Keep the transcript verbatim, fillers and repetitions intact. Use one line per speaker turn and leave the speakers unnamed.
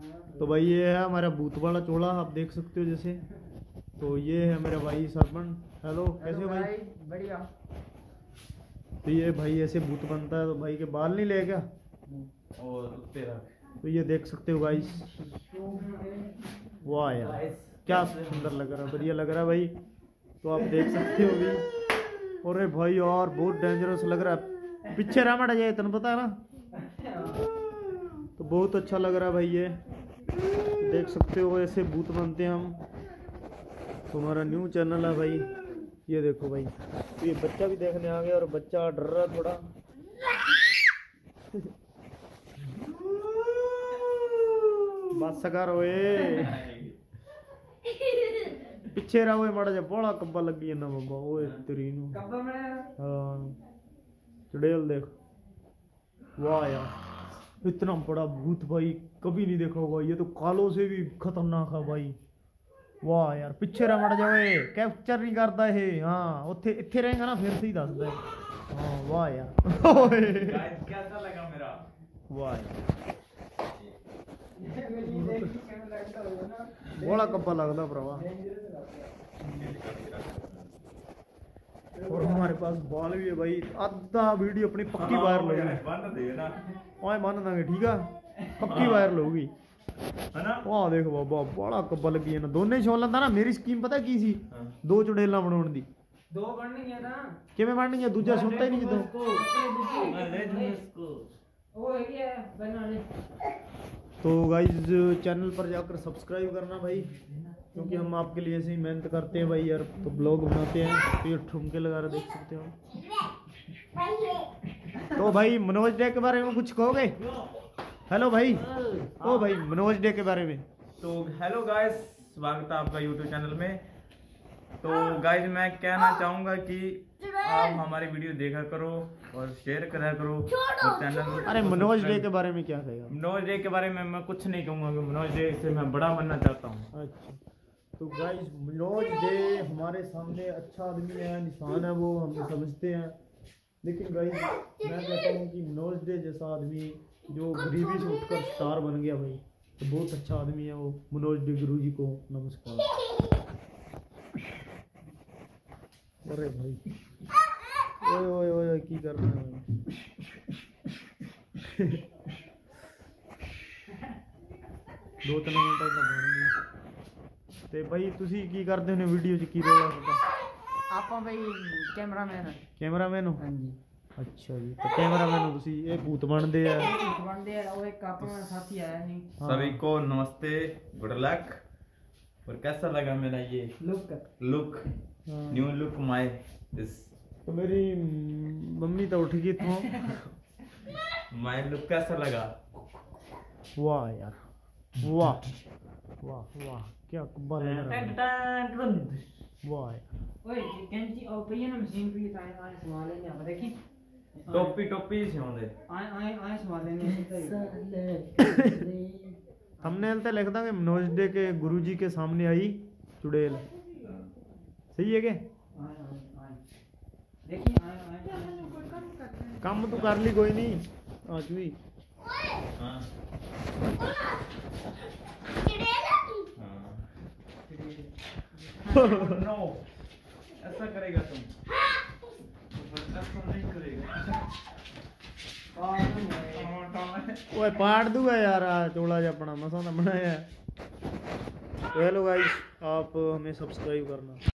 तो भाई ये है हमारा भूत वाला चोला, आप देख सकते हो जैसे। तो ये है मेरा भाई सरपन। हेलो, कैसे हो भाई?
बढ़िया।
तो ये भाई ऐसे भूत बनता है। तो भाई के बाल नहीं ले क्या?
और तेरा
तो ये देख सकते हो गाइस। वाह यार क्या सुंदर लग रहा है, बढ़िया लग रहा है भाई। तो आप देख सकते हो भी। अरे भाई यार बहुत डेंजरस लग रहा है, पीछे रामड़ा जाए तेन पता है ना। तो बहुत अच्छा लग रहा है भाई ये, देख सकते हो ऐसे भूत बनते हैं हम। तो हमारा न्यू चैनल है भाई, ये देखो भाई। तो ये बच्चा भी देखने आ गया और बच्चा डर रहा थोड़ा। बस कर ओए, पीछे रहो माड़ा जा, बड़ा कब्बा लगी है ना बाबा। ओए तेरी नु
कब्बा में
हां चुड़ैल देख। वाह यार इतना बड़ा भूत भाई कभी नहीं देखा होगा, ये तो कालों से भी खतरनाक है भाई। वाह यार पीछे रह मड़ जाए, कैप्चर नहीं करता है। हाँ उत्थे इत्थे रहेगा ना फिर सही दसदा है। हाँ वाह यार ओए
कैसा लगा मेरा?
वाह यार बड़ा कब्बा लगता भरावा। और हमारे पास बाल भी है भाई, आधा वीडियो अपनी पक्की वायरल होगी।
बन दे ना
ओए बन देंगे ठीक है, पक्की वायरल होगी
है ना।
वाह देखो बाबा बड़ा कब्बा लगी है ना। दोनों छोलन था ना, मेरी स्कीम पता की सी, दो चुड़ैला बनाउण दी।
दो बननी है ना,
किवें बननी है? दूजा सुनता ही नहीं ਜਦੋਂ।
मैं ले दूंगा इसको।
वो है क्या बना ले।
तो गाइज चैनल पर जाकर सब्सक्राइब करना भाई, क्योंकि हम आपके लिए ऐसे ही मेहनत करते हैं भाई यार। तो ब्लॉग बनाते हैं, तो ये ठुमके लगा रहे देख सकते हो। तो भाई मनोज डे के बारे में कुछ कहोगे? हेलो भाई, ओ भाई मनोज डे के बारे में।
तो हेलो गाइस, स्वागत है आपका यूट्यूब चैनल में। तो गाइस मैं कहना चाहूँगा कि आप हमारी वीडियो देखा करो और शेयर करा करो और चैनल।
अरे मनोज डे के बारे में क्या कहेगा?
मनोज डे के बारे में मैं कुछ नहीं कहूँगा, मनोज डे से मैं बड़ा बनना चाहता हूँ।
अच्छा तो गाइस मनोज डे हमारे सामने अच्छा आदमी है, निशान है वो, हम समझते हैं। लेकिन गाइस मैं कहता हूँ कि मनोज डे जैसा आदमी जो गरीबी से उठकर स्टार बन गया भाई, तो बहुत अच्छा आदमी है वो। मनोज डे गुरु जी को नमस्कार। अरे भाई ओए ओए ओए की कर रहे हैं? दो तीन मिनट का बन ते भाई ਤੁਸੀਂ ਕੀ ਕਰਦੇ ਹੋ ਵੀਡੀਓ 'ਚ ਕੀ ਰੋਲ ਹੈ?
ਆਪਾਂ ਬਈ ਕੈਮਰਾਮੈਨ
ਕੈਮਰਾਮੈਨ ਹੋ?
ਹਾਂਜੀ।
अच्छा जी, तो कैमरामैन हो तुसी, ये भूत बनते हैं।
बनते हैं, वो एक अपना साथी आया नहीं।
सभी को नमस्ते, गुड लक। और कैसा लगा मेरा ये
look
look, new look my this.
तो मेरी मम्मी तो उठ गई तो
माय लुक कैसा लगा?
वाह यार वाह वाह वाह क्या कब्बा लग रहा है। वाह यार
ओए कैंची और पहिए ना मशीन पे आए आए संभाल लेंगे आप देखी।
टोपी टोपी से होंदे
आए आए आए संभाल लेंगे।
थंबनेल पे लिख देंगे मनोज डे के गुरुजी के सामने आई चुड़ैल। सही है के?
आए आए आए देखी आए आए
काम तो कर ली कोई नहीं आज भी।
हां नो ऐसा करेगा तुम? ऐसा नहीं करेगा।
ओए पाड़ दूंगा यार चोला जा अपना मसा ना बनाया। तो हेलो गाइस, आप हमें सब्सक्राइब करना।